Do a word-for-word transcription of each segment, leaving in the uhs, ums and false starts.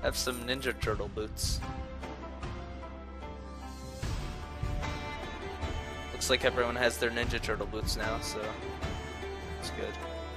Have some Ninja Turtle boots. Looks like everyone has their Ninja Turtle boots now, so it's good.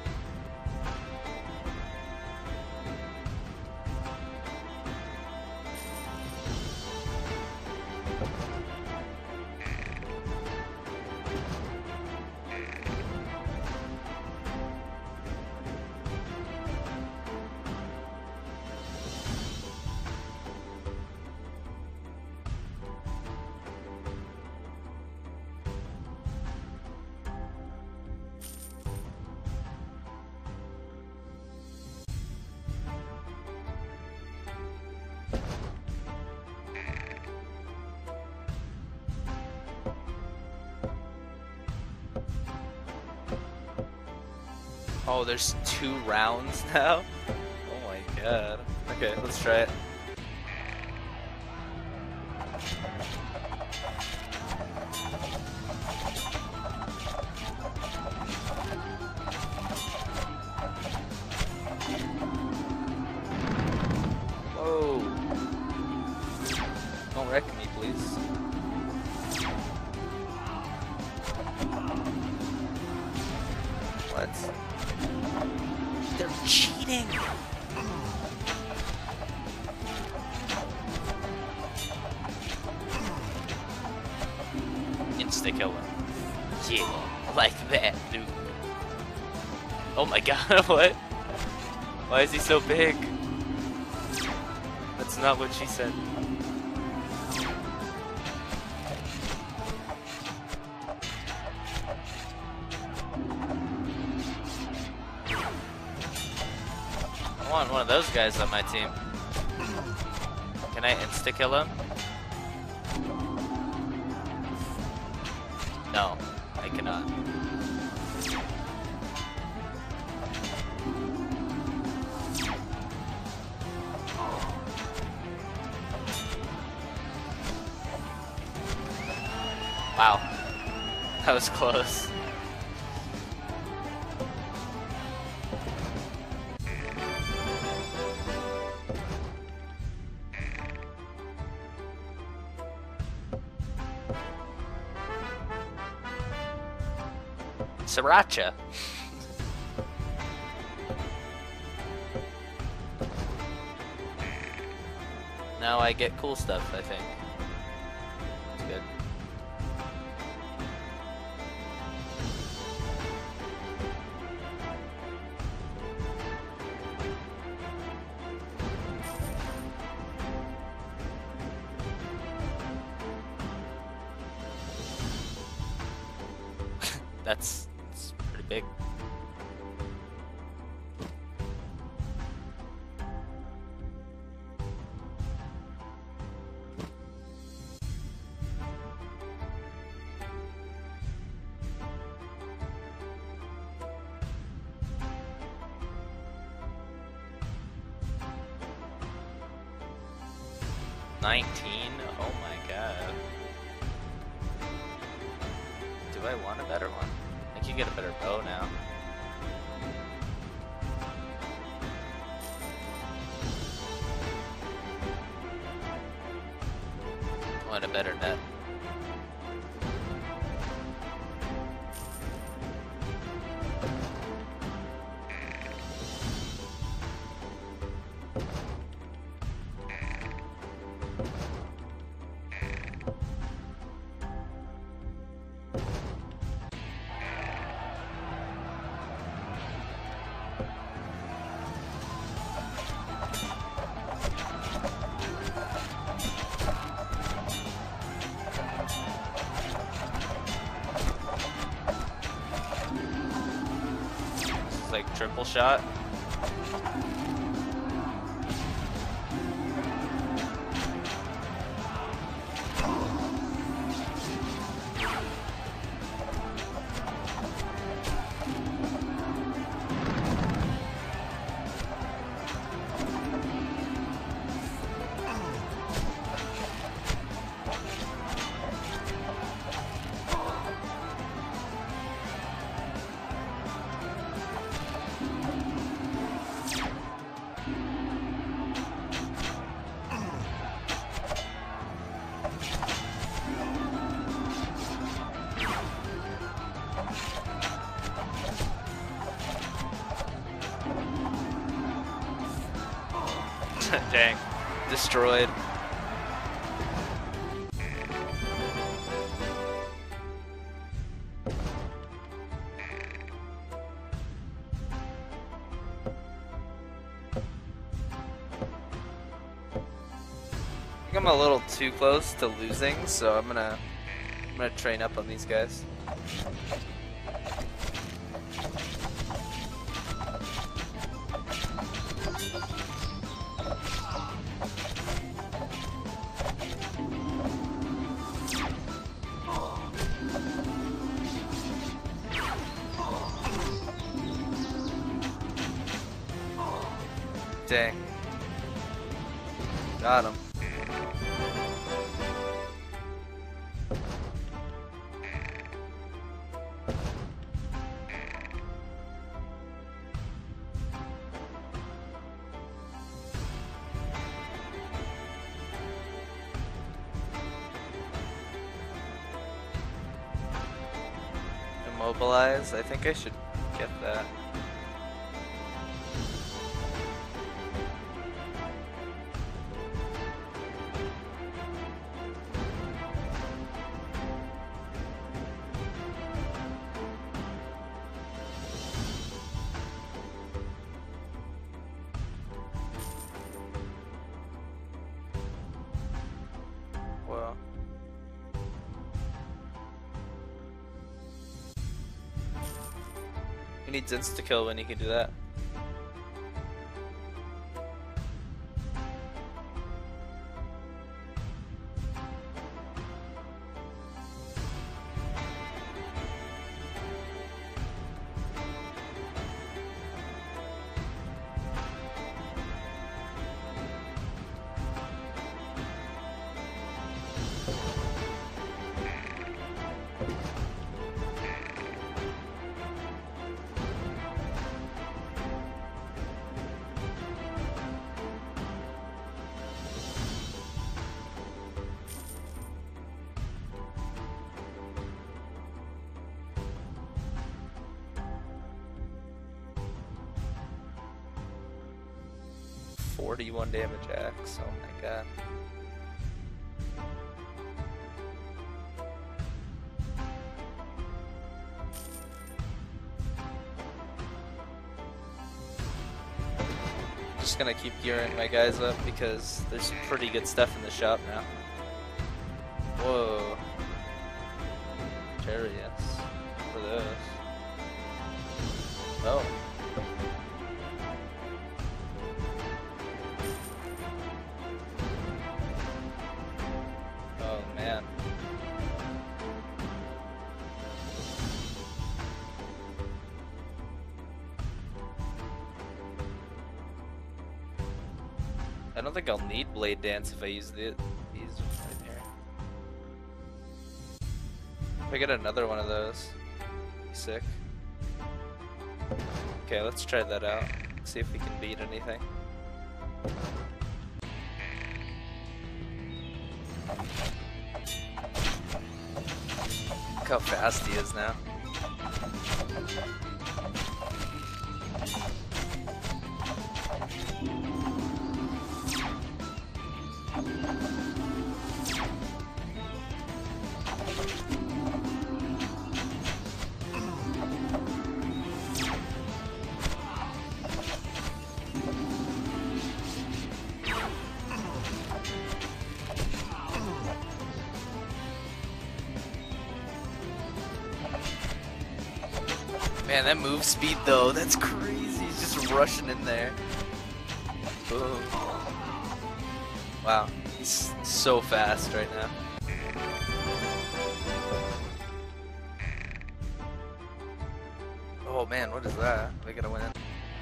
Oh, there's two rounds now? Oh my god. Okay, let's try it. Whoa. Don't wreck me, please. What? They're cheating! Insta kill him. Yeah, like that, dude. Oh my god, what? Why is he so big? That's not what she said. I want one of those guys on my team. Can I insta-kill him? No, I cannot. Wow, that was close. Sriracha. Now I get cool stuff, I think. It's good. That's, that's pretty big. nineteen? Oh my god. Do I want a better one? I can get a better bow now. I want a better net. Like triple shot. Dang. Destroyed. I think I'm a little too close to losing, so I'm gonna I'm gonna train up on these guys. Dang. Got him. Immobilize? I think I should get that. Well. He needs insta-kill when he can do that. forty-one damage axe, oh my god. Just gonna keep gearing my guys up because there's some pretty good stuff in the shop now. Whoa. Chariots. For those. Oh. Oh man. I don't think I'll need Blade Dance if I use the, these right here. If I get another one of those, be sick. Okay, let's try that out. See if we can beat anything. Look how fast he is now. Man, that move speed though, that's crazy. He's just rushing in there. Boom. Wow, he's so fast right now. Oh man, what is that? We gotta win.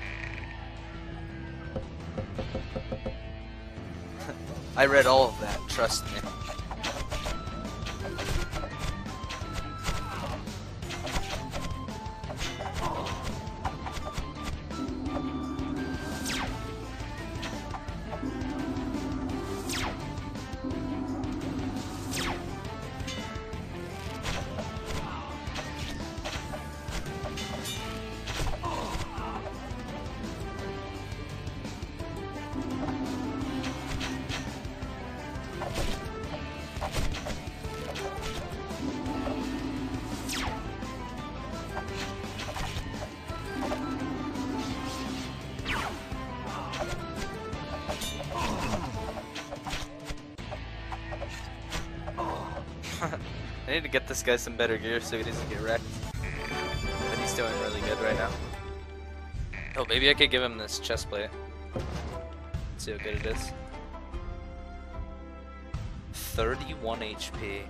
I read all of that, trust me. I need to get this guy some better gear so he doesn't get wrecked. But he's doing really good right now. Oh, maybe I could give him this chest plate. Let's see how good it is. thirty-one H P.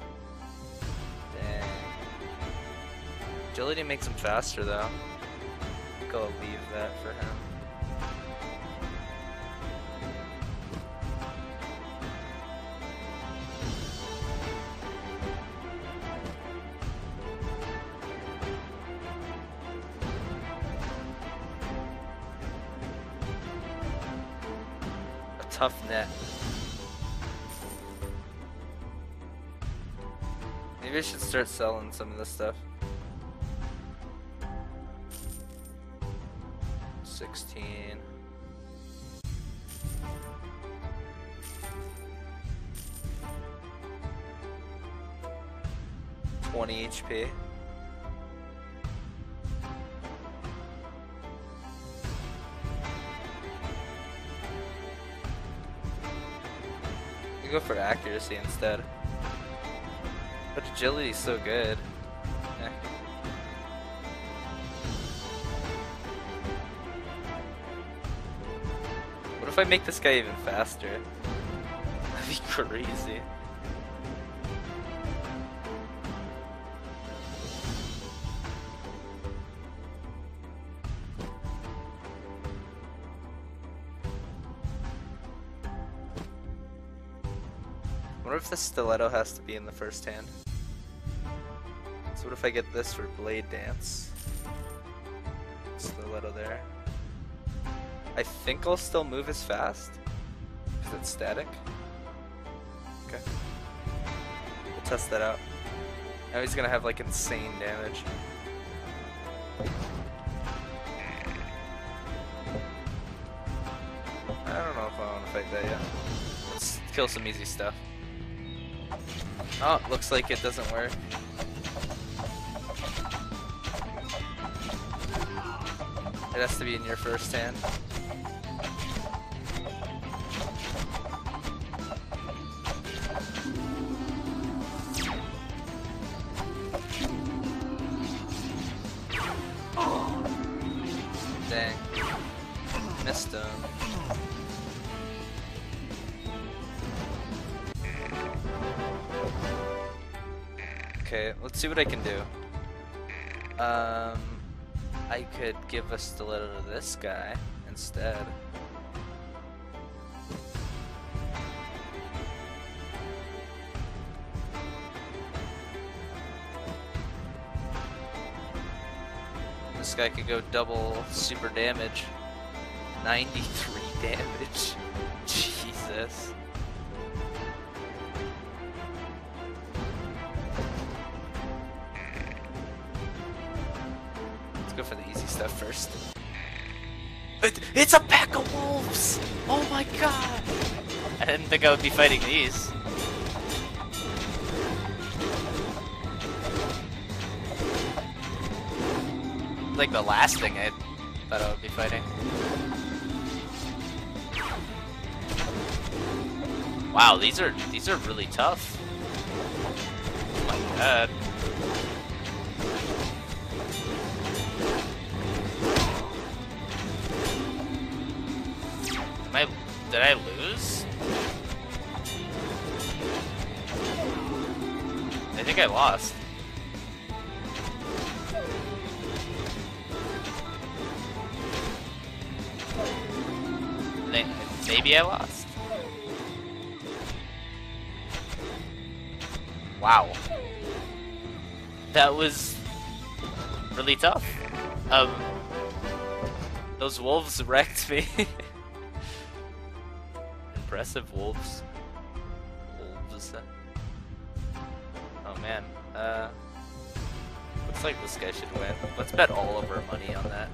Dang. Agility makes him faster though. I think I'll leave that for him. A tough net. Maybe I should start selling some of this stuff. sixteen. twenty H P. You go for accuracy instead. But agility is so good. Eh. What if I make this guy even faster? That'd be crazy. What if the stiletto has to be in the first hand? So what if I get this for blade dance? Stiletto there. I think I'll still move as fast because it's static. Okay, we'll test that out. Now he's gonna have like insane damage. I don't know if I want to fight that yet. Let's kill some easy stuff. Oh, looks like it doesn't work. It has to be in your first hand. Dang. Missed him. Okay, let's see what I can do. Um, I could give a stiletto to this guy instead. This guy could go double super damage. ninety-three damage. Jesus. Go for the easy stuff first. It, it's a pack of wolves! Oh my god! I didn't think I would be fighting these. Like the last thing I thought I would be fighting. Wow, these are these are really tough. Oh my god. I, did I lose? I think I lost. Maybe I lost. Wow. That was really tough. Um, those wolves wrecked me. Impressive wolves. Wolves. Oh man. Uh, looks like this guy should win. Let's bet all of our money on that.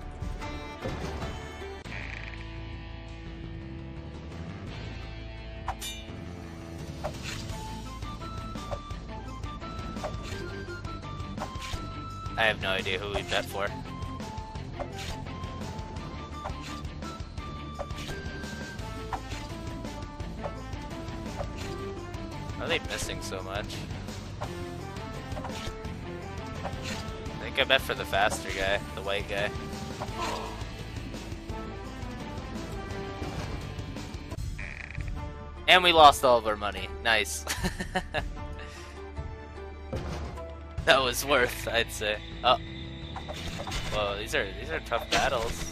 I have no idea who we bet for. Are they missing so much? think I bet for the faster guy, the white guy. And we lost all of our money. Nice. That was worth, I'd say. Oh. Whoa, these are these are tough battles.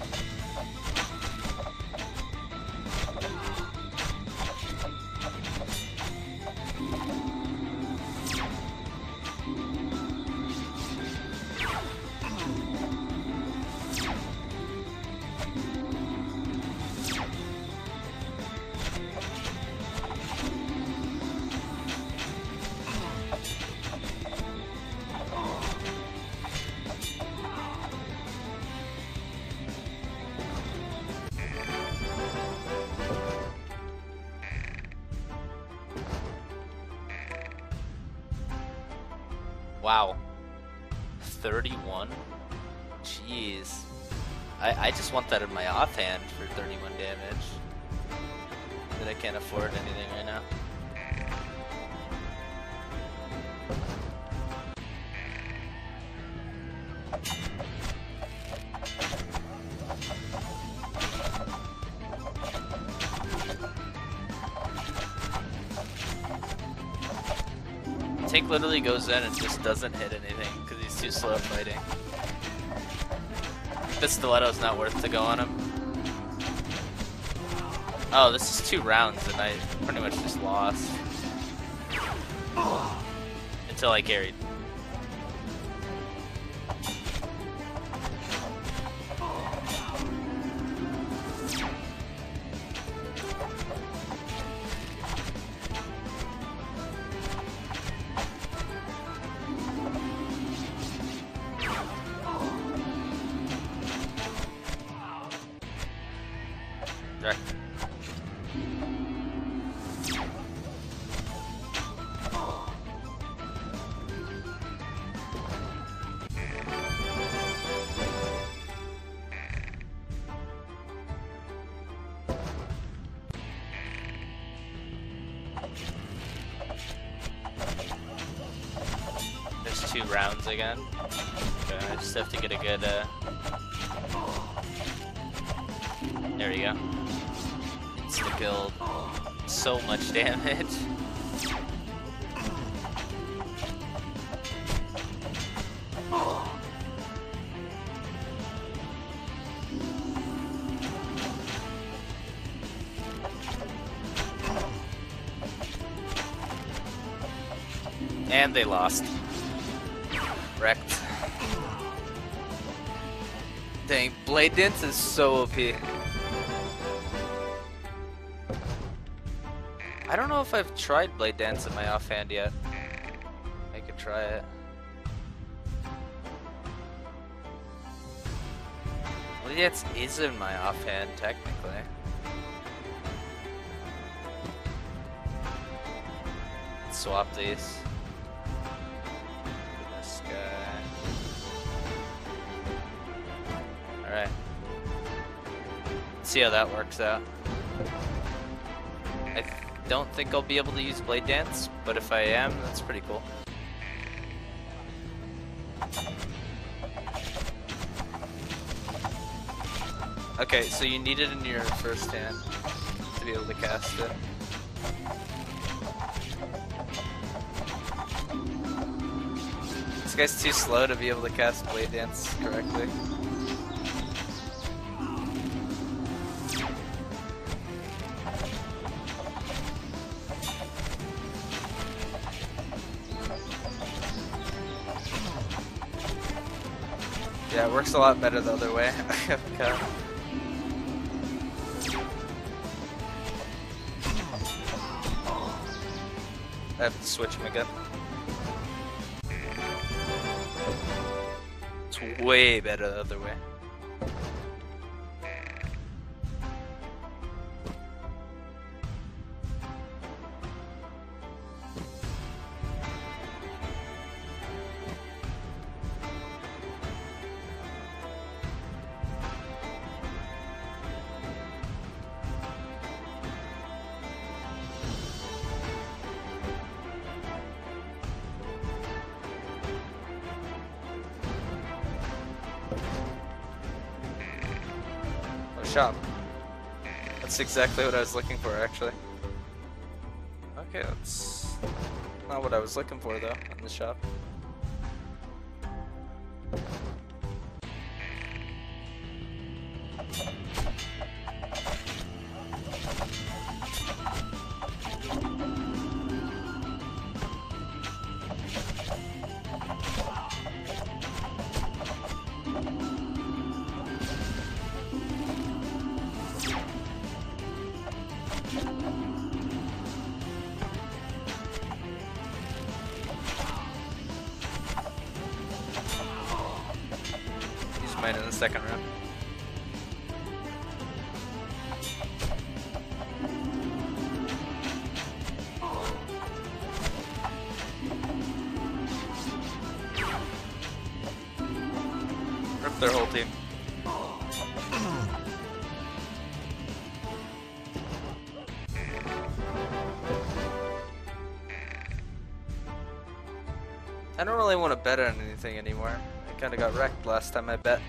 Wow. thirty-one? Jeez. I, I just want that in my offhand for thirty-one damage. But I can't afford anything right now. Tank literally goes in and just doesn't hit anything because he's too slow fighting. The stiletto's not worth to go on him. Oh, this is two rounds and I pretty much just lost. Until I carried. Direct. There's two rounds again. Okay, I just have to get a good, uh... there we go. Insta-killed. So much damage. And they lost. Wrecked. Dang, Blade Dance is so O P. I don't know if I've tried Blade Dance in my offhand yet. I could try it. Blade Dance is in my offhand, technically. Let's swap these. This guy. Alright. See how that works out. I don't think I'll be able to use Blade Dance, but if I am, that's pretty cool. Okay, so you need it in your first hand to be able to cast it. This guy's too slow to be able to cast Blade Dance correctly. Yeah, it works a lot better the other way. Okay. I have to switch him again. It's way better the other way. Oh, shop. That's exactly what I was looking for, actually. Okay, that's not what I was looking for, though, in the shop. Mine in the second round. Rip their whole team. I don't really want to bet on anything anymore. I kinda got wrecked last time I bet.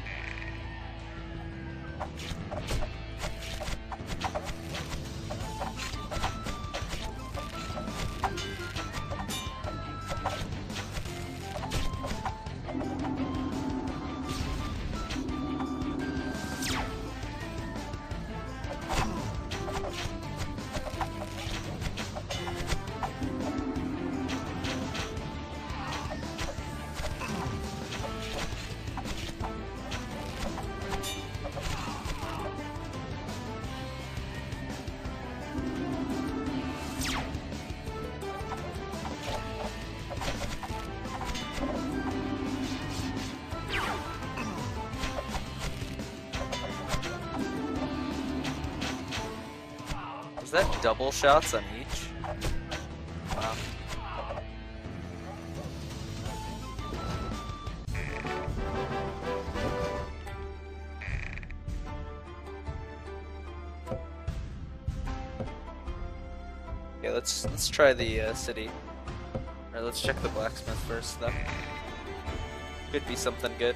Is that double shots on each? Wow. Okay, let's let's try the uh, city. Or let's check the blacksmith first, though. Could be something good.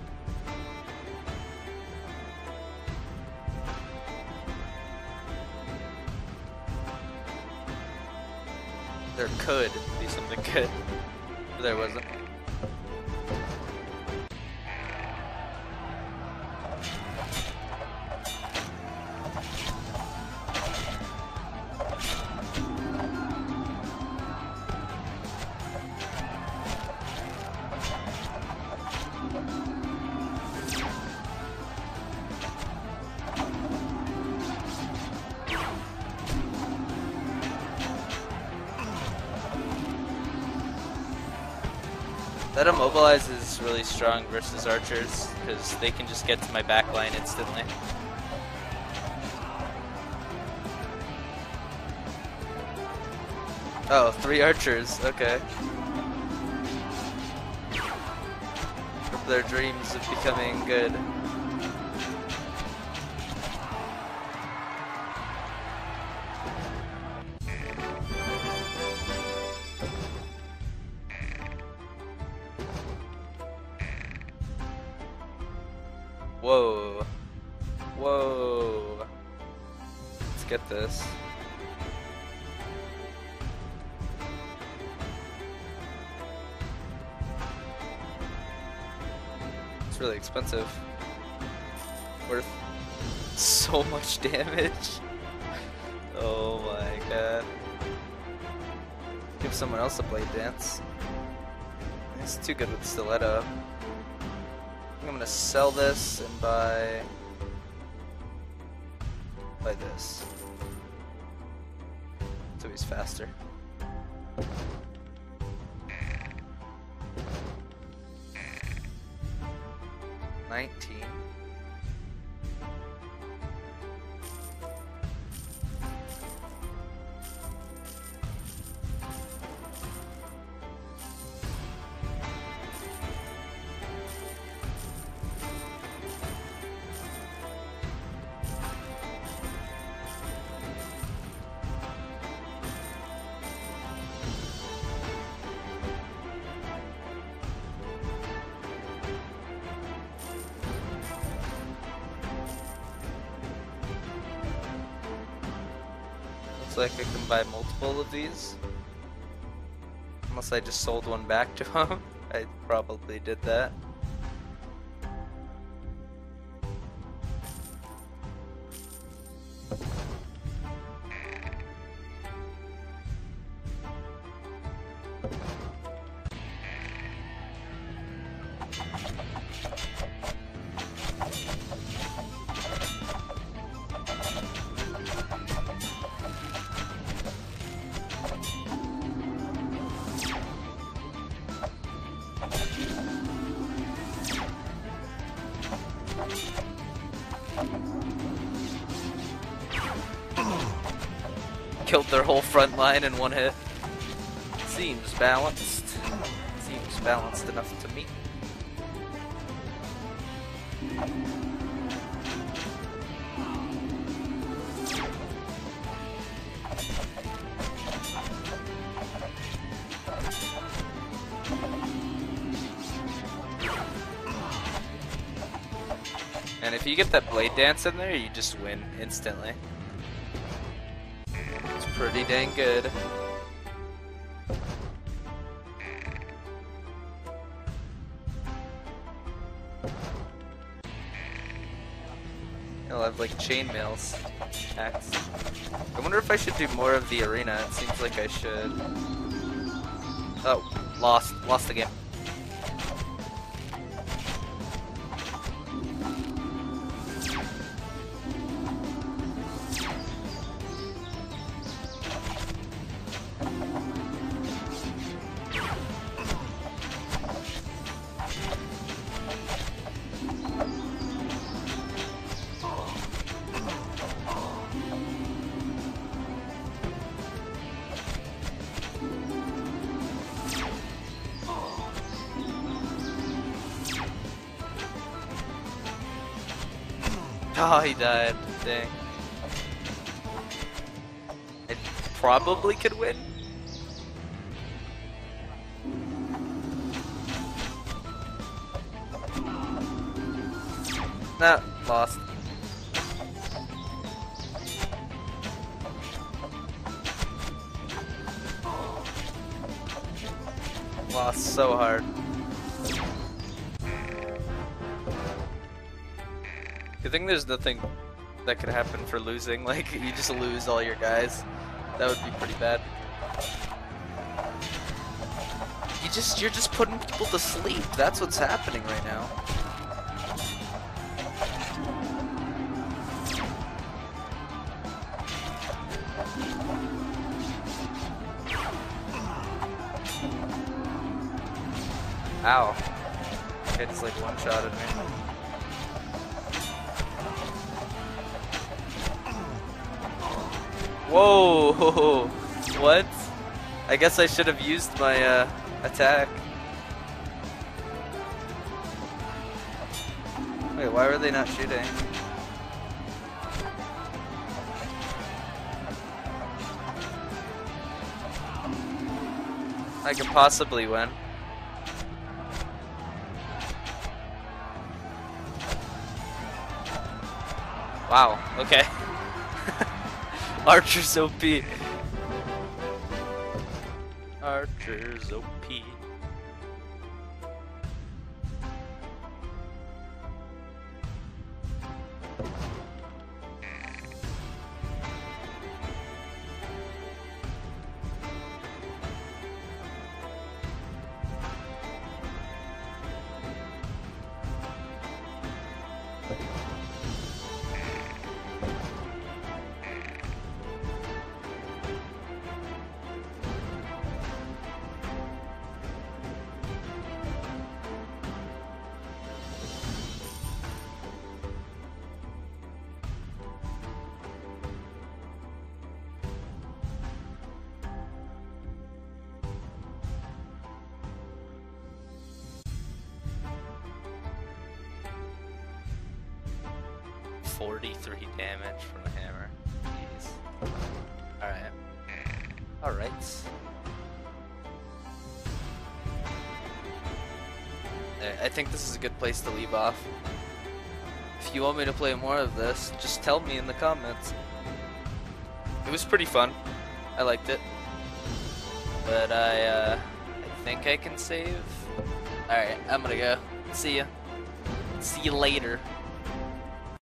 There could be something good, but there wasn't. That immobilize is really strong versus archers, because they can just get to my back line instantly. Oh, three archers, okay. Their dreams of becoming good. Whoa. Whoa. Let's get this. It's really expensive. Worth so much damage. Oh my god. Give someone else a blade dance. It's too good with stiletto. I'm gonna sell this and buy buy this. So he's faster. Nineteen. like I can buy multiple of these. Unless I just sold one back to him. I probably did that. Killed their whole front line in one hit. Seems balanced. Seems balanced enough to me. And if you get that blade dance in there, you just win instantly. It's pretty dang good. I'll have like chainmails. Axe. I wonder if I should do more of the arena. It seems like I should. Oh, lost. Lost the game. Oh, he died. Dang. I probably could win. Nah, lost. Lost so hard. Good thing there's nothing that could happen for losing, like you just lose all your guys. That would be pretty bad. You just you're just putting people to sleep. That's what's happening right now. Ow. It just like one-shotted me. Whoa! What? I guess I should have used my uh, attack. Wait, why were they not shooting? I could possibly win. Wow, okay. Archer's O P. Archer's O P. forty-three damage from a hammer. Jeez. Alright. Alright. I think this is a good place to leave off. If you want me to play more of this, just tell me in the comments. It was pretty fun. I liked it. But I, uh, I think I can save. Alright, I'm gonna go. See ya. See you later.